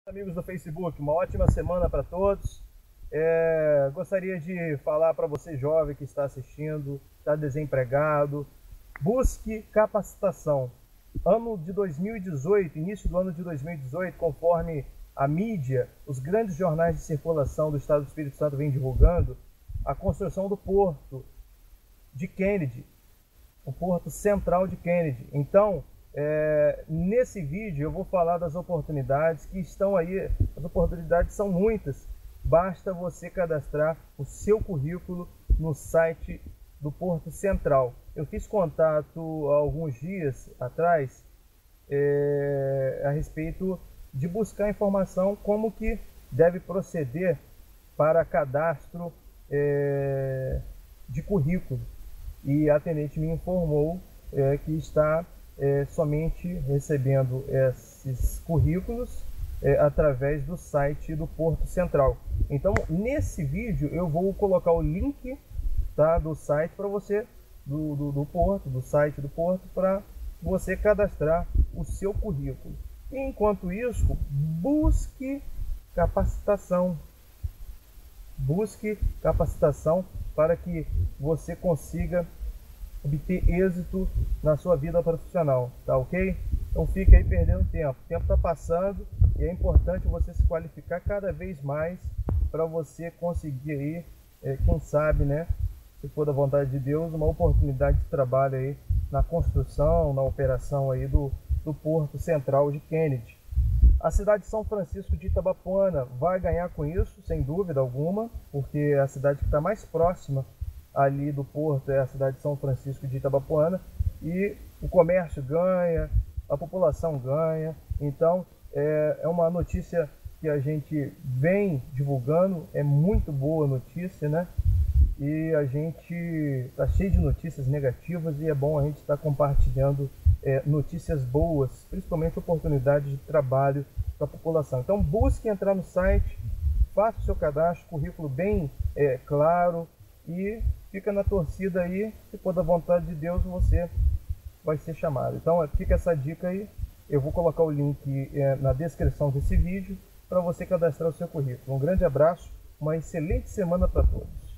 Amigos do Facebook, uma ótima semana para todos. Gostaria de falar para você jovem que está assistindo, está desempregado, busque capacitação. Ano de 2018, início do ano de 2018, conforme a mídia, os grandes jornais de circulação do estado do Espírito Santo vêm divulgando, a construção do porto de Kennedy, o porto central de Kennedy. Então, nesse vídeo eu vou falar das oportunidades que estão aí. As oportunidades são muitas, basta você cadastrar o seu currículo no site do Porto Central. Eu fiz contato há alguns dias atrás a respeito de buscar informação como que deve proceder para cadastro de currículo, e a atendente me informou que está somente recebendo esses currículos através do site do Porto Central. Então, nesse vídeo eu vou colocar o link, tá, do site para você, do Porto, do site do Porto, para você cadastrar o seu currículo. E, enquanto isso, busque capacitação. Busque capacitação para que você consiga obter êxito na sua vida profissional, tá ok? Então fica aí perdendo tempo. O tempo está passando e é importante você se qualificar cada vez mais para você conseguir aí, quem sabe, né, se for da vontade de Deus, uma oportunidade de trabalho aí na construção, na operação aí do Porto Central de Kennedy. A cidade de São Francisco de Itabapoana vai ganhar com isso, sem dúvida alguma, porque é a cidade que está mais próxima ali do porto, é a cidade de São Francisco de Itabapoana, e o comércio ganha, a população ganha. Então é uma notícia que a gente vem divulgando, é muito boa notícia, né? E a gente está cheio de notícias negativas e é bom a gente estar compartilhando notícias boas, principalmente oportunidades de trabalho para a população. Então busque entrar no site, faça o seu cadastro, currículo bem claro, e fica na torcida aí. Se for da vontade de Deus, você vai ser chamado. Então fica essa dica aí. Eu vou colocar o link na descrição desse vídeo para você cadastrar o seu currículo. Um grande abraço, uma excelente semana para todos.